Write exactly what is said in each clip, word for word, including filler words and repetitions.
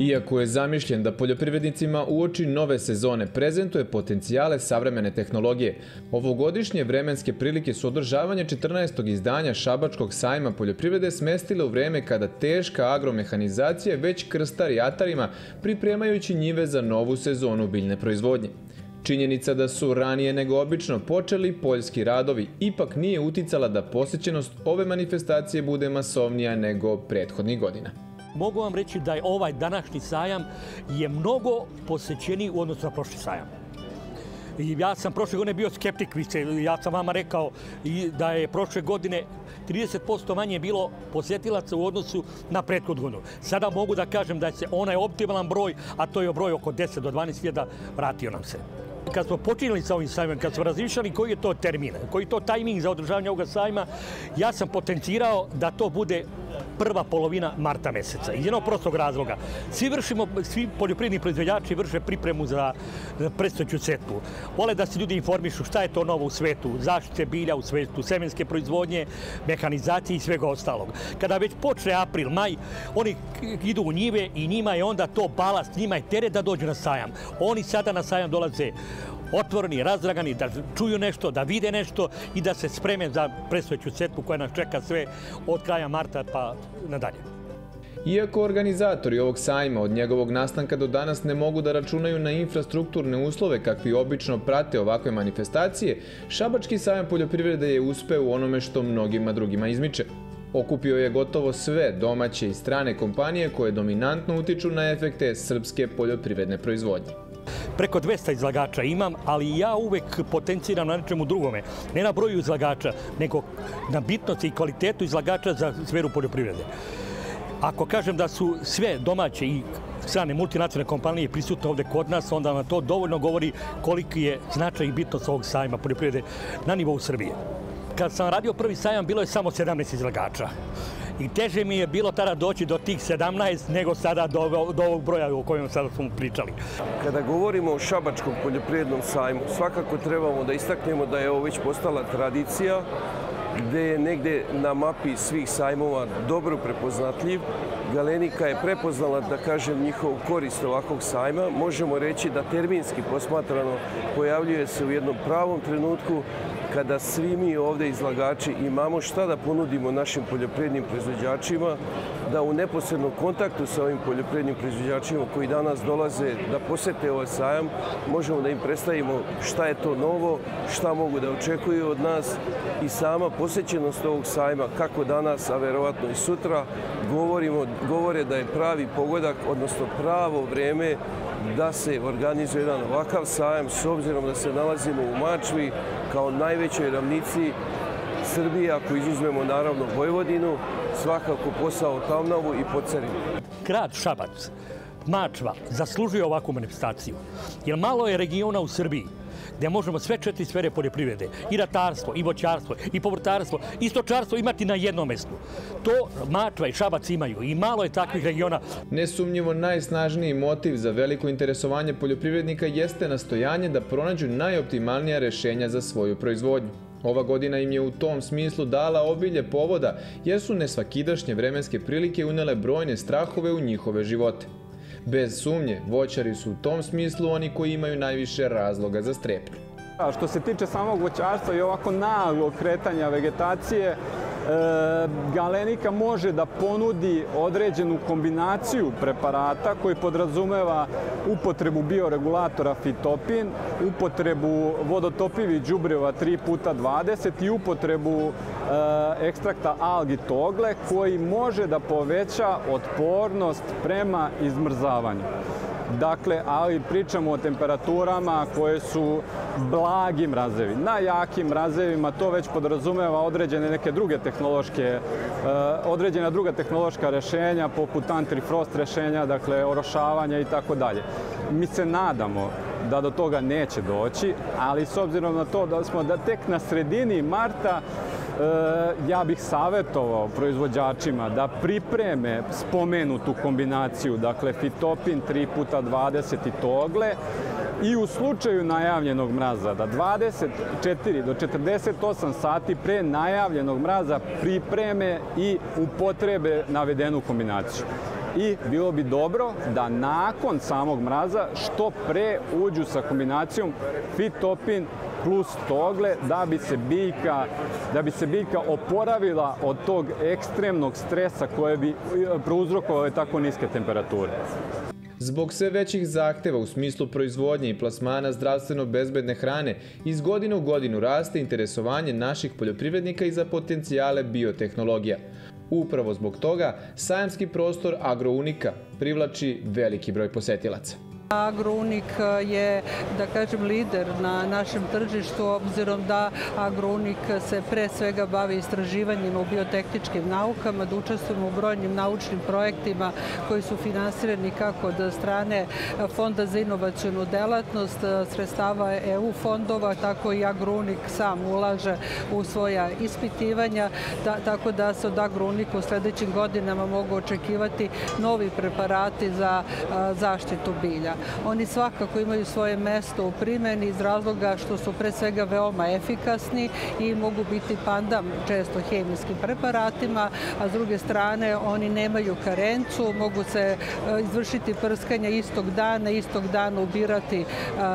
Iako je zamišljen da poljoprivrednicima uoči nove sezone prezentuje potencijale savremene tehnologije, ovogodišnje vremenske prilike su održavanje četrnaestog izdanja Šabačkog sajma poljoprivrede smestile u vreme kada teška agromehanizacija već krstari atarima pripremajući njive za novu sezonu biljne proizvodnje. Činjenica da su ranije nego obično počeli poljski radovi ipak nije uticala da posjećenost ove manifestacije bude masovnija nego prethodnih godina. Mogu vam reći da je ovaj današnji sajam je mnogo posjećeniji u odnosu na prošli sajam. I ja sam prošle godine bio skeptik, ja sam vama rekao da je prošle godine trideset posto manje bilo posjetilaca u odnosu na prethodnu godinu. Sada mogu da kažem da je se onaj optimalan broj, a to je broj oko deset do dvanaest hiljada, vratio nam se. Kad smo počinjeli sa ovim sajmom, kad smo razmišljali koji je to termin, koji je to tajming za održavanje ovoga sajma, ja sam potencirao da to bude prva polovina marta meseca. Iz jednog prostog razloga. Svi vršimo, svi poljoprivredni proizvođači vrše pripremu za predstojeću setvu. Vole da se ljudi informišu šta je to novo u svetu, zaštite bilja u svetu, semenske proizvodnje, mehanizacije i svega ostalog. Kada već počne april, maj, oni idu u njive i njima je onda to balast, njima je teret da dođu na sajam. Oni sada na sajam dolaze otvoreni, razdragani, da čuju nešto, da vide nešto i da se spreme za predstojeću setvu koja nas čeka sve od kraja marta pa nadalje. Iako organizatori ovog sajma od njegovog nastanka do danas ne mogu da računaju na infrastrukturne uslove kakvi obično prate ovakve manifestacije, Šabački sajam poljoprivrede je uspeo u onome što mnogima drugima izmiče. Okupio je gotovo sve domaće i strane kompanije koje dominantno utiču na efekte srpske poljoprivredne proizvodnje. Preko dvesta izlagača imam, ali ja uvek potenciram na nečemu drugome. Ne na broju izlagača, nego na bitnosti i kvalitetu izlagača za sferu poljoprivrede. Ako kažem da su sve domaće i strane multinacionalne kompanije prisutne ovde kod nas, onda nam to dovoljno govori koliki je značaj i bitnost ovog sajma poljoprivrede na nivou Srbije. Kad sam radio prvi sajam, bilo je samo sedamnaest izlagača. I teže mi je bilo tada doći do tih sedamnaest nego sada do, do ovog broja o kojem sada smo pričali. Kada govorimo o Šabačkom poljoprivrednom sajmu, svakako trebamo da istaknemo da je ovo već postala tradicija, gde je negde na mapi svih sajmova dobro prepoznatljiv. Galenika je prepoznala, da kažem, njihovu korist ovakvog sajma. Možemo reći da terminski posmatrano pojavljuje se u jednom pravom trenutku kada svi mi ovde izlagači imamo šta da ponudimo našim poljoprivrednim proizvođačima, da u neposrednom kontaktu sa ovim poljoprivrednim proizvođačima koji danas dolaze da posete ovaj sajam, možemo da im predstavimo šta je to novo, šta mogu da očekuju od nas i sama posjećenost ovog sajma, kako danas, a verovatno i sutra, govorimo, govore da je pravi pogodak, odnosno pravo vreme da se organizuje jedan ovakav sajam, s obzirom da se nalazimo u Mačvi kao najvećoj ravnici Srbije, ako izuzmemo naravno Vojvodinu, svakako posao Tamnavu i Pocerinu. Grad Šabac, Mačva, zaslužuje ovakvu manifestaciju, jer malo je regiona u Srbiji gdje možemo sve četiri sfere poljoprivrede, i ratarstvo, i voćarstvo, i povrtarstvo, i stočarstvo imati na jednom mjestu. To Mačva i Šabac imaju i malo je takvih regiona. Nesumnjivo najsnažniji motiv za veliko interesovanje poljoprivrednika jeste nastojanje da pronađu najoptimalnija rešenja za svoju proizvodnju. Ova godina im je u tom smislu dala obilje povoda jer su nesvakidašnje vremenske prilike unele brojne strahove u njihove živote. Bez sumnje, voćari su u tom smislu oni koji imaju najviše razloga za strepnju. Što se tiče samog voćarstva i ovako naglog kretanja vegetacije, Galenika može da ponudi određenu kombinaciju preparata koji podrazumeva upotrebu bioregulatora fitopin, upotrebu vodotopivih đubriva tri puta dvadeset i upotrebu ekstrakta algi togle koji može da poveća otpornost prema izmrzavanju. Dakle, ali pričamo o temperaturama koje su blagi mrazevi. Na jakim mrazevima to već podrazumeva određene neke druge tehnološke, određena druga tehnološka rešenja, poput antifrost rešenja, dakle, orošavanja i tako dalje. Mi se nadamo da do toga neće doći, ali s obzirom na to da smo da tek na sredini marta, ja bih savjetovao proizvođačima da pripreme spomenutu kombinaciju, dakle fitopin tri puta dvadeset i togle, i u slučaju najavljenog mraza da dvadeset četiri do četrdeset osam sati pre najavljenog mraza pripreme i upotrebe navedenu kombinaciju. i bilo bi dobro da nakon samog mraza što pre uđu sa kombinacijom fitopin plus togle da bi se biljka, da bi se biljka oporavila od tog ekstremnog stresa koje bi prouzrokovale tako niske temperature. Zbog sve većih zahteva u smislu proizvodnje i plasmana zdravstveno bezbedne hrane, iz godine u godinu raste interesovanje naših poljoprivrednika i za potencijale biotehnologija. Upravo zbog toga, sajamski prostor Agrounika privlači veliki broj posetilaca. Agrounik je, da kažem, lider na našem tržištu, obzirom da Agrounik se pre svega bavi istraživanjima u biotehničkim naukama, da učestvujemo u brojnim naučnim projektima koji su finansirani kako od strane Fonda za inovacionu delatnost, sredstava E U fondova, tako i Agrounik sam ulaže u svoja ispitivanja, tako da se od Agrounika u sljedećim godinama mogu očekivati novi preparati za zaštitu bilja. Oni svakako imaju svoje mesto u primjeni iz razloga što su pre svega veoma efikasni i mogu biti pandam često hemijskim preparatima, a s druge strane oni nemaju karencu, mogu se izvršiti prskanja istog dana, istog dana ubirati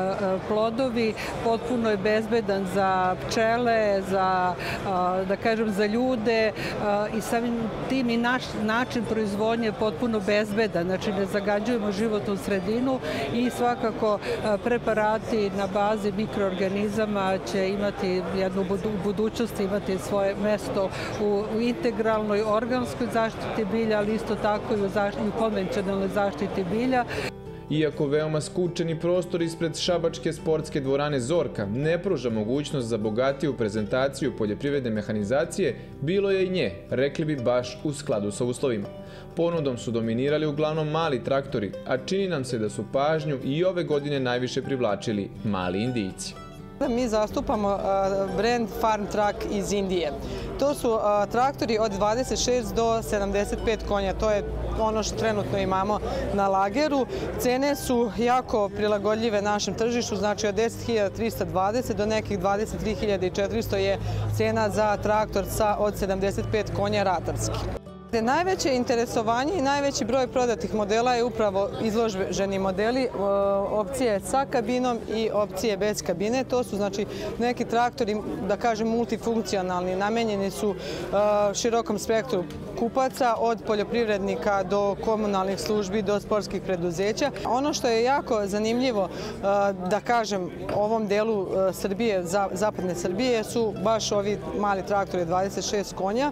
plodovi, potpuno je bezbedan za pčele, za, da kažem, za ljude i samim tim i naš način proizvodnje je potpuno bezbedan, znači ne zagađujemo životnu sredinu i svakako preparati na bazi mikroorganizama će imati jednu u budućnosti imati svoje mesto u integralnoj organskoj zaštiti bilja, ali isto tako i u konvencionalnoj zaštiti bilja. Iako veoma skučeni prostor ispred šabačke sportske dvorane Zorka ne pruža mogućnost za bogatiju prezentaciju poljoprivredne mehanizacije, bilo je i nje, rekli bi baš u skladu sa uslovima. Ponudom su dominirali uglavnom mali traktori, a čini nam se da su pažnju i ove godine najviše privlačili mali Indijci. Mi zastupamo brand Farm Truck iz Indije. To su traktori od dvadeset šest do sedamdeset pet konja. To je ono što trenutno imamo na lageru. Cene su jako prilagodljive našem tržištu, znači od deset hiljada trista dvadeset do nekih dvadeset tri hiljade četiristo je cena za traktor od sedamdeset pet konja ratarski. Najveće interesovanje i najveći broj prodatih modela je upravo izloženi modeli, opcije sa kabinom i opcije bez kabine. To su znači neki traktori, da kažem, multifunkcionalni, namenjeni su širokom spektru kupaca, od poljoprivrednika do komunalnih službi do sportskih preduzeća. Ono što je jako zanimljivo, da kažem, ovom delu Srbije, zapadne Srbije, su baš ovi mali traktori dvadeset šest konja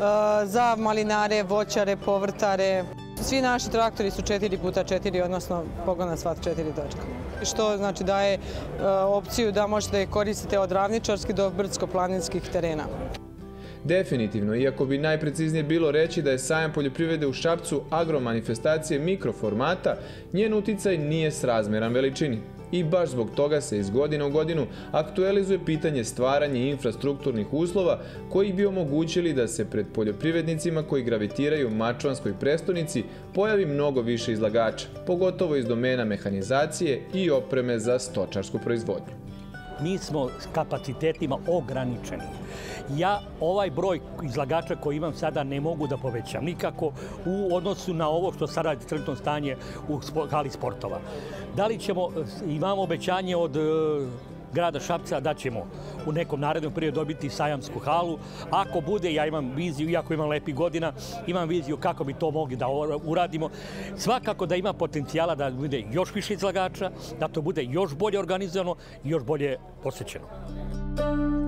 za malinare, voćare, povrtare. Svi naši traktori su četiri puta četiri, odnosno pogona sva četiri točka. Što znači daje opciju da možete da je koristite od ravničarskih do brdsko-planinskih terena. Definitivno, iako bi najpreciznije bilo reći da je sajam poljoprivrede u Šapcu agromanifestacije mikroformata, njen uticaj nije srazmeran veličini. I baš zbog toga se iz godine u godinu aktualizuje pitanje stvaranja infrastrukturnih uslova koji bi omogućili da se pred poljoprivrednicima koji gravitiraju u mačvanskoj prestonici pojavi mnogo više izlagača, pogotovo iz domena mehanizacije i opreme za stočarsku proizvodnju. Mi smo s kapacitetima ograničeni. Ja ovaj broj izlagača koji imam sada ne mogu da povećam nikako u odnosu na ovo što sada je trenutno stanje u hali sportova. Da li ćemo, imamo obećanje od grada Šapca da ćemo u nekom narednom periodu dobiti sajamsku halu. Ako bude, ja imam viziju, iako imam lepih godina, imam viziju kako bi to mogli da uradimo. Svakako da ima potencijala da bude još više izlagača, da to bude još bolje organizovano i još bolje posvećeno.